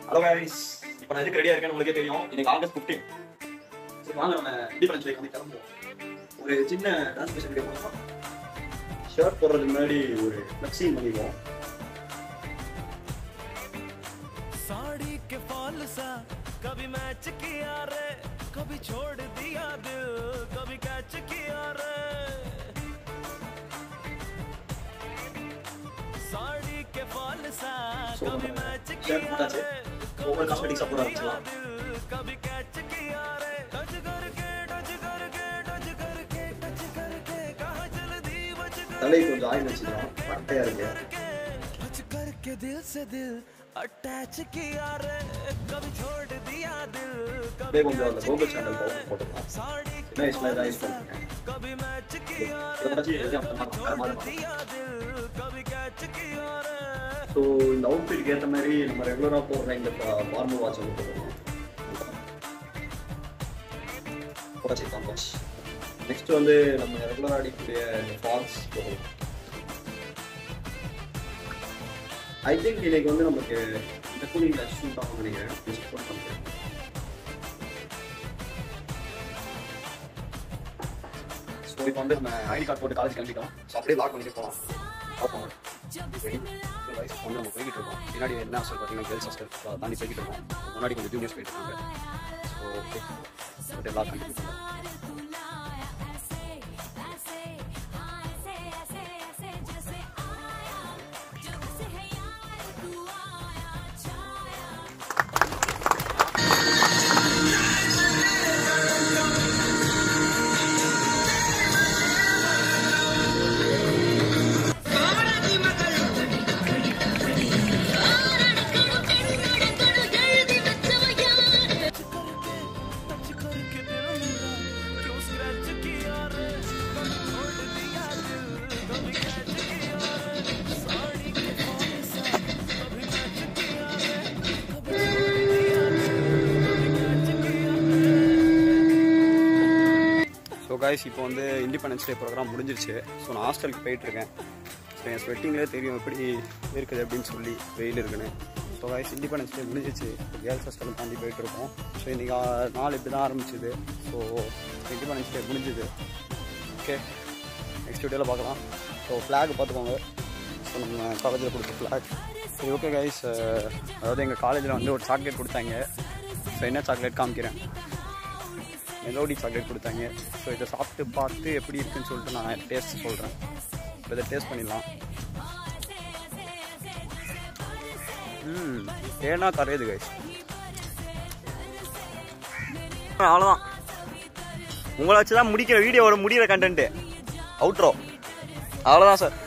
Hello guys, இப்போ நான் எதுக்கு ரெடியா இருக்கேன்னு உங்களுக்கே தெரியும். இன்னைக்கு ஆகஸ்ட் 15. சரி வாங்க நம்ம இண்டிபெண்டன்ஸ் டே வந்து கிளம்புவோம். ஒரு சின்ன டான்ஸ் ஸ்பெஷல் வீடியோ போடலாம். ஷர்ட் போடுறதுக்கு முன்னாடி ஒரு ஃப்ளெக்ஸிங் பண்ணிடுவோம். साड़ी के फॉल सा कभी मैच किया रे कभी छोड़ दिया दिल कभी कैच किया रे साड़ी के फॉल सा कभी मैच किया रे ओवर कॉस्मेटिक्स अपना रखा कभी कैच किया रे टच करके कहां जल्दी बच गए तले को जाय வச்சிரலாம் பட்டையா இருக்கு टच करके दिल से दिल अटैच किया रे कभी छोड़ दिया दिल कभी गूगल चैनल पर फोटो मैं इसमें राइस करते हैं कभी मैच किया रे छोड़ दिया दिल कभी कैच किया रे सो இந்த அவுட்ஃபிட் ஏத்த மாதிரி நம்ம ரெகுலரா போடுற இந்த ஃபார்மல் வாட்ச் வந்து போடுறோம் போடுறோம் காம்பஸ் நெக்ஸ்ட் வந்து நம்ம ரெகுலரா அடிக்கக்கூடிய ஃபால்ஸ் போடுறோம் I think இன்னைக்கு வந்து நமக்கு இந்த கூலிங் கிளாஸ் ஷூட் ஆகும் நினைக்கிறேன் சப்போர்ட் பண்ணுறேன் ஸோ இப்போ வந்து நம்ம ஐடி கார்டு போட்டு காலேஜ் கிளம்பிட்டோம் ஸோ அப்படியே லாக் பண்ணிட்டு போகலாம் பார்ப்போம் வயசு வந்து நம்ம போய்கிட்டு இருக்கோம் பின்னாடி என்ன ஹாஸ்டல் பார்த்தீங்கன்னா கேர்ள்ஸ் ஹாஸ்டல் தாண்டி போய்கிட்டு இருக்கோம் முன்னாடி கொஞ்சம் ஜூனியர்ஸ் போயிட்டு இருக்காங்க ஸோ ஓகே அப்படியே லாக் பண்ணிட்டு போகலாம் கைஸ் இப்போ வந்து இண்டிபெண்டன்ஸ் டே ப்ரோக்ராம் முடிஞ்சிருச்சு ஸோ நான் ஹாஸ்டலுக்கு போயிட்டுருக்கேன் ஸோ என் ஸ்வெட்டிங்லேயே தெரியும் எப்படி இருக்குது அப்படின்னு சொல்லி வெயில் இருக்குன்னு ஸோ கைஸ் இண்டிபெண்டன்ஸ் டே முடிஞ்சிச்சு கேர்ள்ஸ் ஹாஸ்டலும் தாண்டி போயிட்டுருக்கோம் ஸோ இன்றைக்கி நாள் இப்படி தான் ஆரம்பிச்சிது ஸோ இண்டிபெண்டன்ஸ் டே முடிஞ்சுது ஓகே நெக்ஸ்ட் வீடியோவில் பார்க்கலாம் ஸோ ஃப்ளாக் பார்த்துக்கோங்க ஸோ நம்ம காலேஜில் கொடுத்த ஃப்ளாக் சரி ஓகே கைஸ் அதாவது எங்கள் காலேஜில் வந்து ஒரு சாக்லேட் கொடுத்தாங்க ஸோ என்ன சாக்லேட் காமிக்கிறேன் மெலோடி சாக்லேட் கொடுத்தாங்க ஸோ இதை சாப்பிட்டு பார்த்து எப்படி இருக்குன்னு சொல்லிட்டு நான் டேஸ்ட் சொல்கிறேன் இப்போ இதை டேஸ்ட் பண்ணிடலாம் ஏன்னா கரையுது கைஸ் அவ்வளோதான் உங்களை வச்சு தான் முடிக்கிற வீடியோவோட முடிகிற கண்டென்ட்டு அவுட்ரோ அவ்வளோதான் சார்